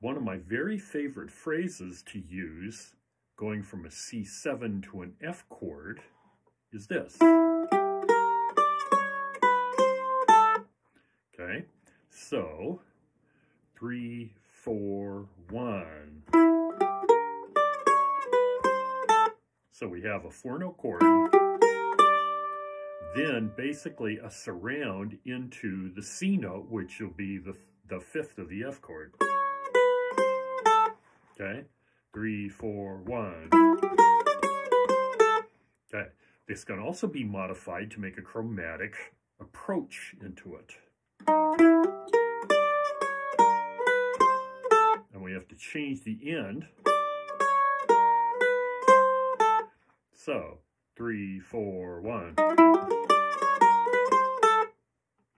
one of my very favorite phrases to use going from a C7 to an F chord is this. Okay, so 3, 4, 1. So we have a 4-note chord, then basically a surround into the C note, which will be the 5th of the F chord. Okay, 3, 4, 1. Okay, this can also be modified to make a chromatic approach into it. And we have to change the end. So, 3, 4, 1.